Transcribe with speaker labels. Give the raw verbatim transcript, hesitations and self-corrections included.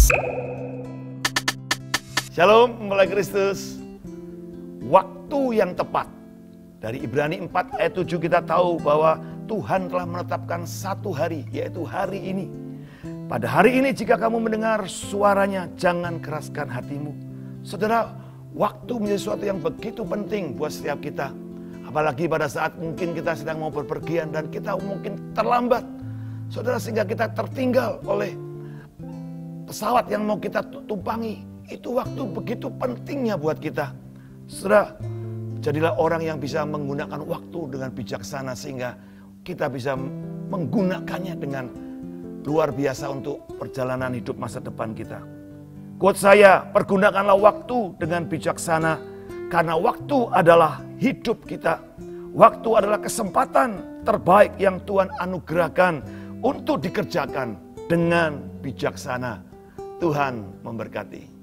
Speaker 1: Shalom, mempelai Kristus. Waktu yang tepat. Dari Ibrani empat ayat tujuh kita tahu bahwa Tuhan telah menetapkan satu hari, yaitu hari ini. Pada hari ini jika kamu mendengar suaranya, jangan keraskan hatimu. Saudara, waktu menjadi sesuatu yang begitu penting buat setiap kita. Apalagi pada saat mungkin kita sedang mau berpergian dan kita mungkin terlambat. Saudara, sehingga kita tertinggal oleh pesawat yang mau kita tumpangi. Itu waktu begitu pentingnya buat kita. Saudara, jadilah orang yang bisa menggunakan waktu dengan bijaksana sehingga kita bisa menggunakannya dengan luar biasa untuk perjalanan hidup masa depan kita. Quote saya, pergunakanlah waktu dengan bijaksana karena waktu adalah hidup kita. Waktu adalah kesempatan terbaik yang Tuhan anugerahkan untuk dikerjakan dengan bijaksana. Tuhan memberkati.